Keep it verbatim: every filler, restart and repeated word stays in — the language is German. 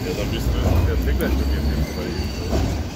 Ja, dann müssen wir uns jetzt gleich studieren.